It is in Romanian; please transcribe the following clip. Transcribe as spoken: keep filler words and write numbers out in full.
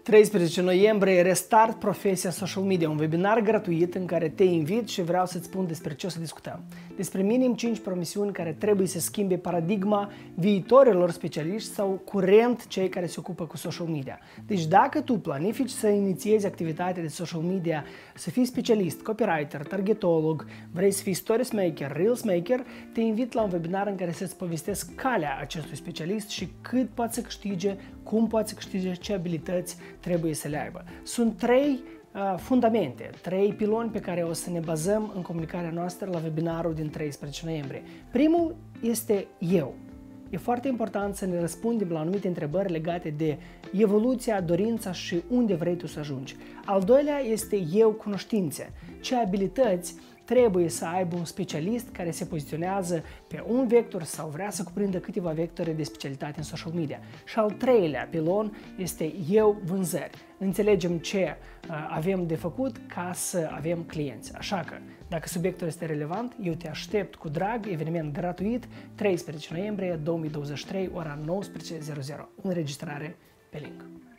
treisprezece noiembrie, Restart Profesia Social Media, un webinar gratuit în care te invit și vreau să-ți spun despre ce o să discutăm. Despre minim cinci promisiuni care trebuie să schimbe paradigma viitorilor specialiști sau curent cei care se ocupă cu social media. Deci dacă tu planifici să inițiezi activitatea de social media, să fii specialist, copywriter, targetolog, vrei să fii stories maker, reels maker, te invit la un webinar în care să-ți povestesc calea acestui specialist și cât poate să câștige, cum poate să câștige, ce abilități trebuie să le aibă. Sunt trei uh, fundamente, trei piloni pe care o să ne bazăm în comunicarea noastră la webinarul din treisprezece noiembrie. Primul este eu. E foarte important să ne răspundem la anumite întrebări legate de evoluția, dorința și unde vrei tu să ajungi. Al doilea este eu cunoștințe. Ce abilități trebuie să aibă un specialist care se poziționează pe un vector sau vrea să cuprindă câteva vectoare de specialitate în social media. Și al treilea pilon este eu vânzări. Înțelegem ce uh, avem de făcut ca să avem clienți. Așa că, dacă subiectul este relevant, eu te aștept cu drag, eveniment gratuit, treisprezece noiembrie două mii douăzeci și trei, ora nouăsprezece zero zero. Înregistrare pe link.